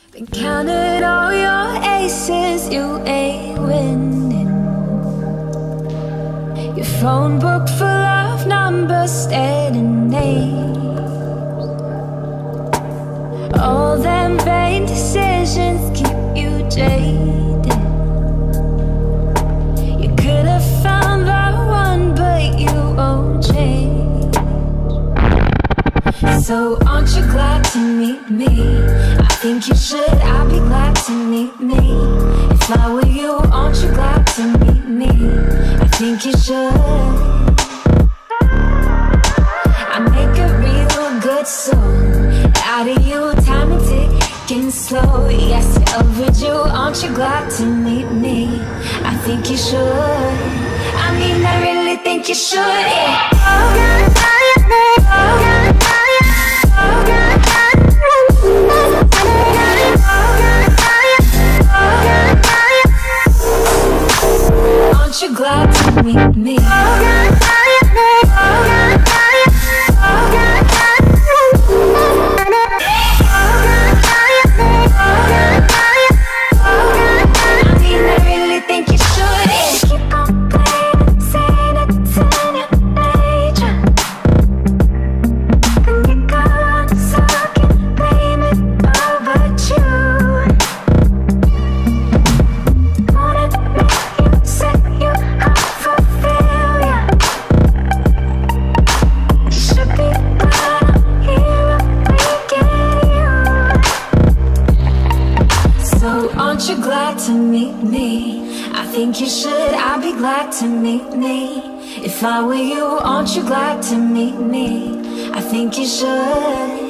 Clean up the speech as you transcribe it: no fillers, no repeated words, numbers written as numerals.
Been counted all your aces, you ain't winning. Your phone book full of numbers, staring names. All them vain decisions keep you jaded. You could have found the one, but you won't change. So aren't you glad to meet me? I think you should, I'd be glad to meet me. If I were you, aren't you glad to meet me? I think you should. I make a real good song out of you, time and ticking slow. Yes, you're overdue, aren't you glad to meet me? I think you should. I mean, I really think you should, yeah. Aren't you glad to meet me? Aren't you glad to meet me? I think you should, I'd be glad to meet me. If I were you, aren't you glad to meet me? I think you should.